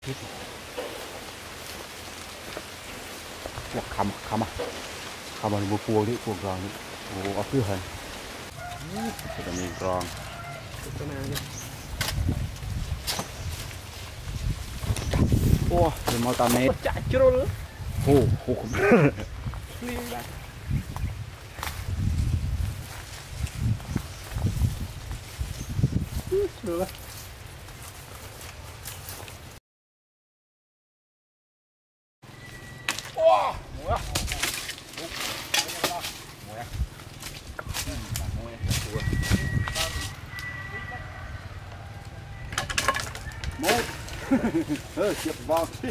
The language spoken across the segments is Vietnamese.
Ủa, khăm à một cua đi cua gòn đi cua cứ hình cái này gòn ô rồi mau tao nè chạy chưa nữa ô liên lại được chụp vào đi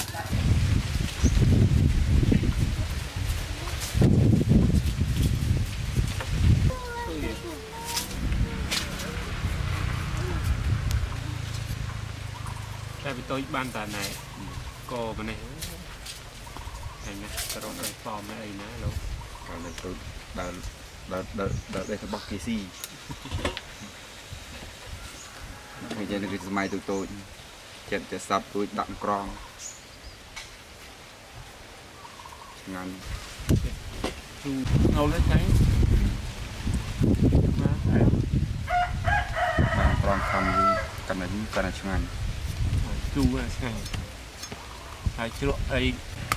tại vì tôi ban tà này cô mà này này nè cái đó đây form này nè luôn còn này tôi đợt đây là bọc cái gì bây giờ cái máy tôi chuyện để sắp tôi đặng con ngắn ngầu lên thấy đặng con không cần là ngắn chu là ngày hai chỗ ấy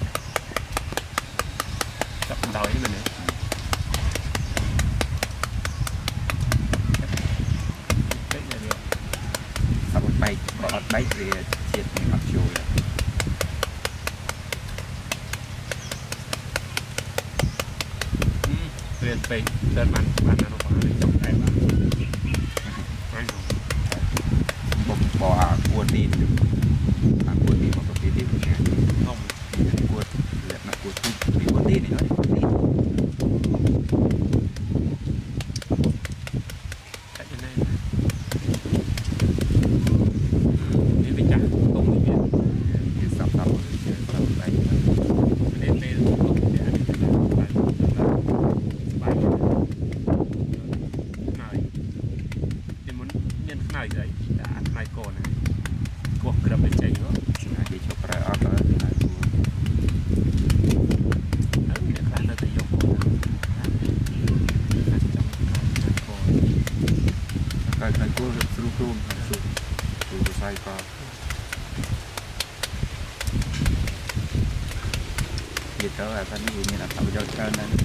chậm đói mình đấy sắp bay bỏ bay thì triệt mình mặc dù liền phải đơn bàn nó có để trồng này mà bỏ cua tin cua tin một cái tin không cua là cua tin cua tin này thôi tại trên đây nên phải trả công việc thì sắp đấy nên đây là công việc để bài này nên muốn nhân này đấy đã này cổ này cuộc đập để chạy nữa đi chụp ra ở đó cái cua được rung sai co gì đó là thân như là tàu dâu trơn nên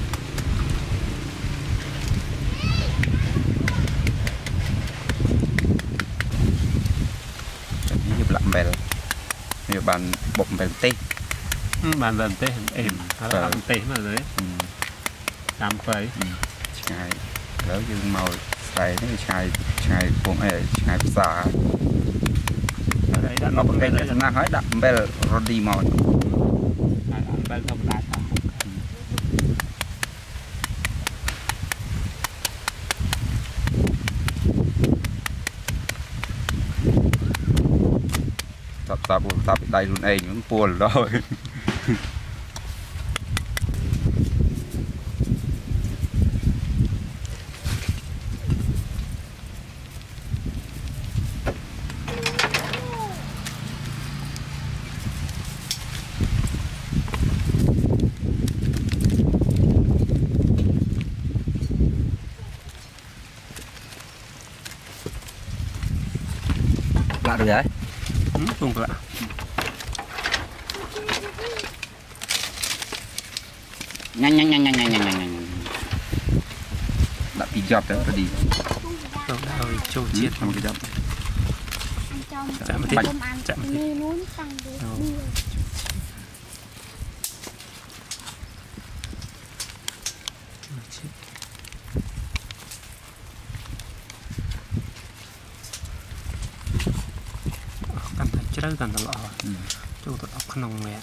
như lặm bèl như bàn bột bèl tê bàn lần tê êm làm tê mà đấy làm phải chai lớn như màu xài nó chai cuồng ấy chai xả đấy đã nó bằng cái này nó hỏi đậm bèl rồi đi màu bèl thông lại tập đây luôn ấy những buồn rồi lạ được đấy không lạ nhanh đã bị dập đấy đi đâu đâu trâu chết trong cái dập chạm một chạm chơiกันตลอดจูตลอดขนมเนี่ย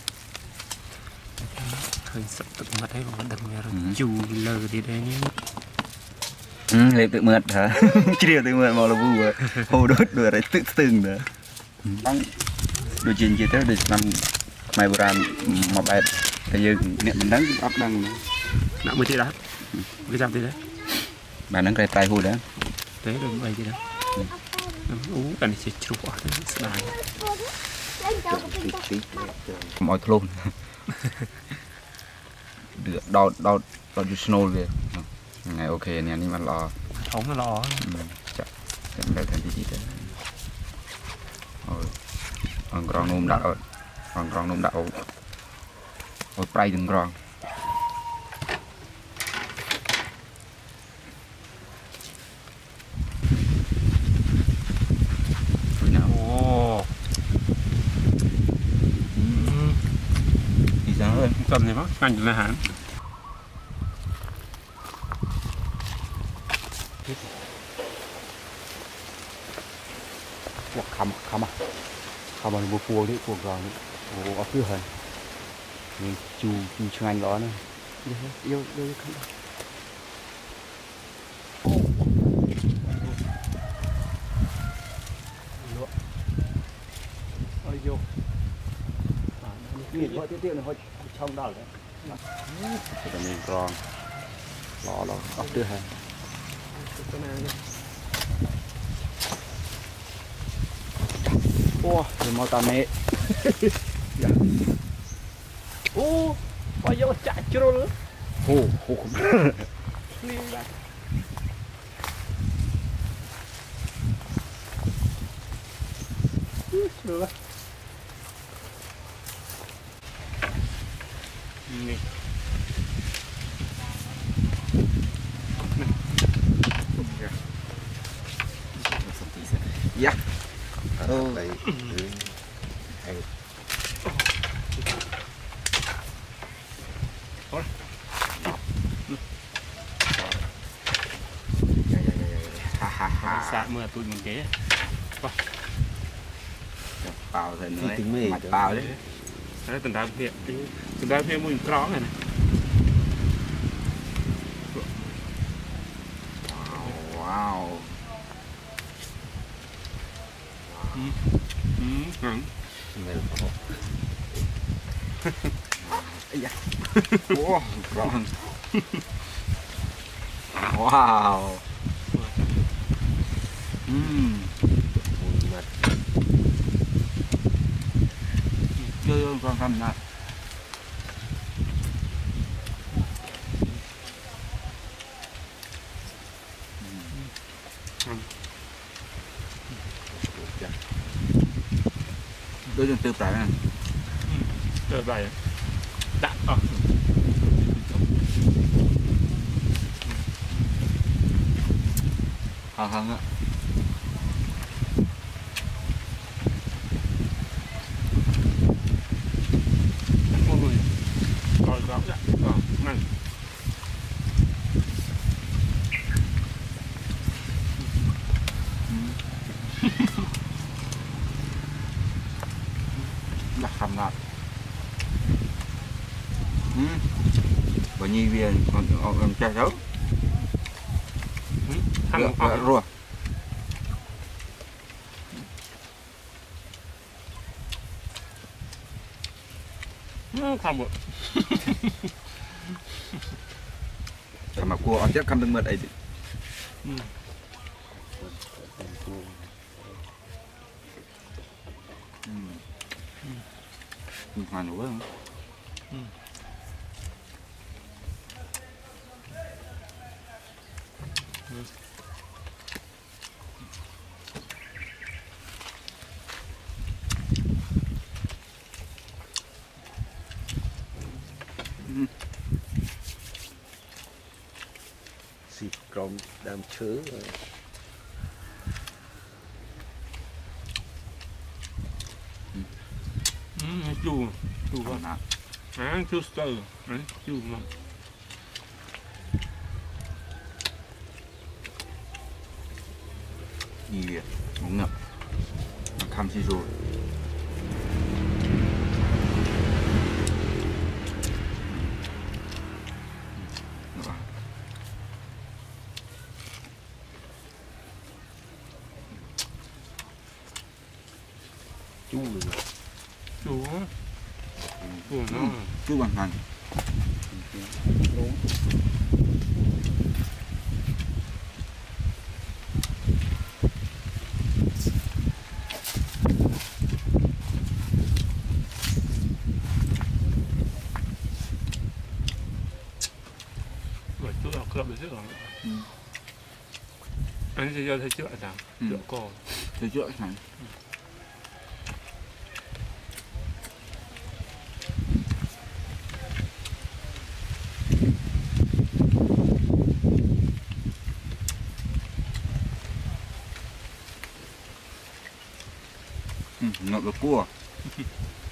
เคยสับตึกมาได้บอกว่าดังเนี่ยจูเลยดีได้นี่เลยtự mượt hả chiều tự mượt màu là vui hồ đốt đuổi đấy tự từng nữa đôi chuyện gì thế để làm mày bữa làm mà bài thì giờ niệm mình đắng ấp đắng nặng mới thế đó cái dòng thế đấy bà nắng cây tay hôi đó thế được bay thế đó uống cái này chỉ chụp ở đấy tí mọi thứ luôn được đau chút snow về ngày ok nè nhưng mà lo không là lo chắc phải thành gì đấy còn con nôm đạo còn con nôm đạo ôi pray đừng con cầm này bác canh là hẳn khăm mà một phùa đấy phùa gòn đấy ở phía hần chu anh đó nữa yêu không ôi vô nhìn thôi tiêu này thôi trong đó đấy cái mình còn lò ở phía hần ô thì mau tao mẹ ô bao nhiêu chạy chưa nữa ô đi lại được nè dạ đây hay xạ mưa tụi mình kế bao rồi nữa tính mì mặt bao đấy đấy từng đám hiện mùi có này này wow người có wow wow mùi mặt chơi con thầm này đôi chân tiêu tải này rồi vậy đã hăng á mọi người rồi đó này là khăm lại và nhi viên còn chạy đấu rồi không được mà cua ăn chắc không được mượt ấy thì hoàn đủ không xịt crom đam chứa chú vào nào chú sờ chú mà gì cũng ngập khăm xì rồi chú bằng hành chứ rồi anh sẽ cho thấy chữa sao chữa co thì chữa hẳn ngọt được cua